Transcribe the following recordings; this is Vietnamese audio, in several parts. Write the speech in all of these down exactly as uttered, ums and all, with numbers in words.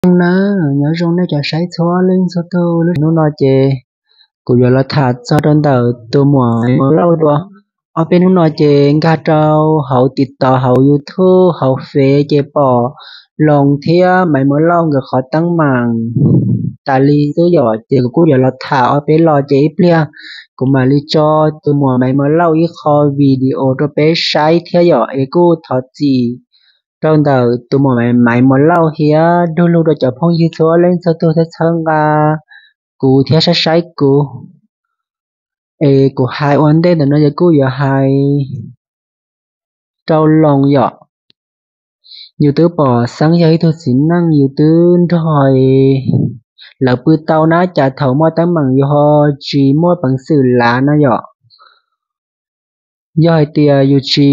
nó nhớ rong nó cho sấy xóa lên số tu lúc nó nói chê cụ giờ là thà cho đơn tờ tôi mùa mới lâu rồi ở bên nó nói chê ga trâu hậu tiệtต่อ hậu YouTube hậu phê chê bỏ lòng thía mày mới lâu người khó tăng mạng ta li tứ giờ chê cụ giờ là thà ở bên lo chê plia cụ mà li cho tôi mùa mày mới lâu ý kho video cho bé sấy thía giờ ấy cụ thọ gì trong đầu tụi mày mày một lâu hía đôi lúc đó chụp phong YouTube lên sao tôi sẽ sang ga cụ theo sát sai cụ ê cụ hai vấn đề là nó giờ cụ giờ hai trâu lòng giờ nhiều thứ bỏ sáng giấy tôi xin năng nhiều thứ rồi là bữa tao nó trả thầu mua tấm bằng yo chỉ mua bằng sự lá nó giờ giờ thì yêu chỉ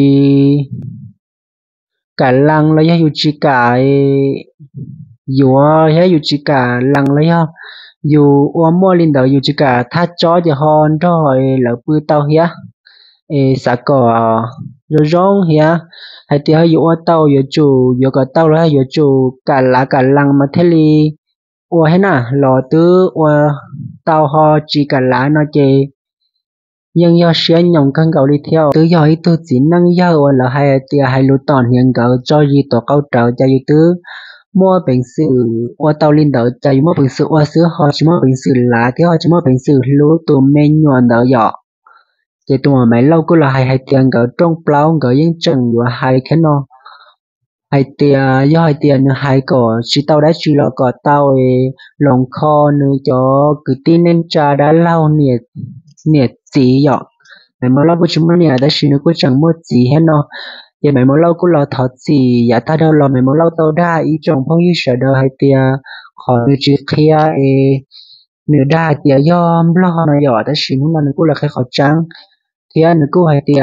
cả lăng là yêu chỉ cả dù hay yêu chỉ cả lăng là ha dù ôm mua linh đạo dù chỉ cả thắt chó cho hòn rồi là bữa tao hía ê xã cỏ rồi rong hía hay thì hay dù ở tao dù chủ dù cả tao là dù chủ cả lá cả lăng mà thế li ủa hay nè lò tứ ủa tao ho chỉ cả lá nó chê nhưng do sẽ nhung căn cầu đi theo tứ do ý tôi chỉ năng do là hay thì hay lũ tòn hiện cỡ cho gì tổ câu trợ cho gì tứ mua bệnh sự qua tàu linh đỡ chạy mua bệnh sự qua sữa họ chỉ mua bệnh sự lá thế họ chỉ mua bệnh sự lúa tụi men nhọn đỡ dọ chỉ tụi mà lâu cứ là hay hay tiền cỡ trong plau cỡ những chừng và hay cái nó hay tiền do hay tiền hay cỏ chỉ tàu đã chỉ là cỏ tàu lòng kho nữa cho cứ tin nên trà đã lâu nhiệt nhiệt gì dọ mày mà lâu cứ chúng mình đã chỉ nó cứ chẳng mua gì hết nó vậy mày muốn lâu cũng lo thật gì dạ ta đâu lo mày muốn lâu tao đa ý trong phong như sợ đời hay tia khỏi như chỉ kia e nửa đa tia do lo nó giỏi ta xin nó nó cũng là cái khó trắng thì anh cũng hay tia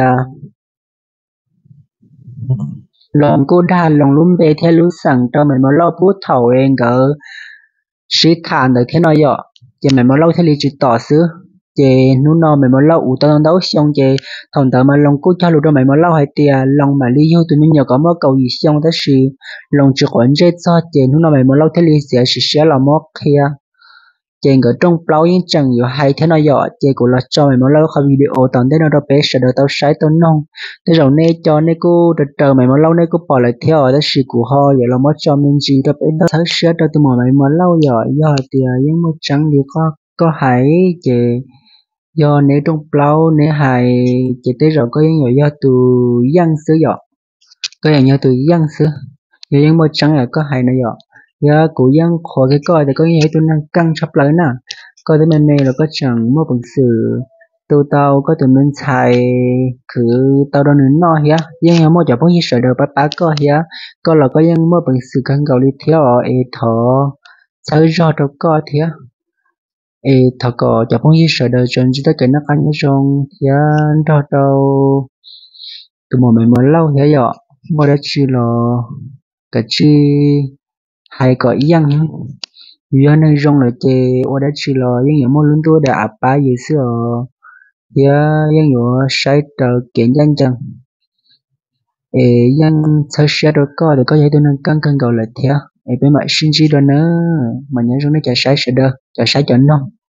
lòng cô đa lòng lúm bê theo lúm sẵn cho mày muốn lâu bút thầu em cỡ sĩ thản được thế nói giỏi vậy mày muốn lâu theo lý chỉ tỏ xứ chè nú no mày mà lâu ủ tao đấu xong chè thằng tao mà lòng cú cho lũ đó mày mà lâu hay tia lòng mà lý yêu tụi mình nhờ có mơ cầu gì xong đó xì lòng chỉ quản chết cho chè nú no mày mà lâu thế lý sẽ sẽ sẽ là mốt kia chè ở trong plau những chẳng nhiều hay thế nào giỏi chè của là cho mày mà lâu không video tao đến nó bé sẽ đợi tao sái tao nông thế rồi nè cho nè cô đợt chờ mày mà lâu nè cô bỏ lại theo đó xì của ho vậy là mốt cho mình gì đó bé tao thấy sẽ cho tụi mày mà lâu giỏi giỏi tia những một trắng đi có có hay chè do nếu trong plau nếu hài chỉ tới rồi có những người do từ dân sử dụng có những người từ dân sử do những một chẳng là có hài này dọ do của dân khỏi cái coi thì có những tôi năng căng sắp lại nè coi tới bên này là có chẳng một bằng sự từ tàu có từ bên xài cứ tàu đó nữa no hả nhưng mà một chỗ bao nhiêu sợ đời bắt bắt có hả có là có những một bằng sự căng cầu đi theo ở thọ sao do đâu có thế ê thật có chả phong như sợ đời chân chỉ tới cái nó ăn trong thì đó đâu tụi mình mới lâu thế giờ mà đã chỉ là cái chi hay có ý ăn giờ này trong là chè ở đã chỉ là những những món lớn tuổi để áp ba gì xưa giờ những những sai tờ kiện dân chân ê dân sai sai đó có để có thể tôi nên cân cân cầu lại theo ê bên mày xin chi đó nữa mà nhớ trong nó chả sai sợ đâu chả sai cho nó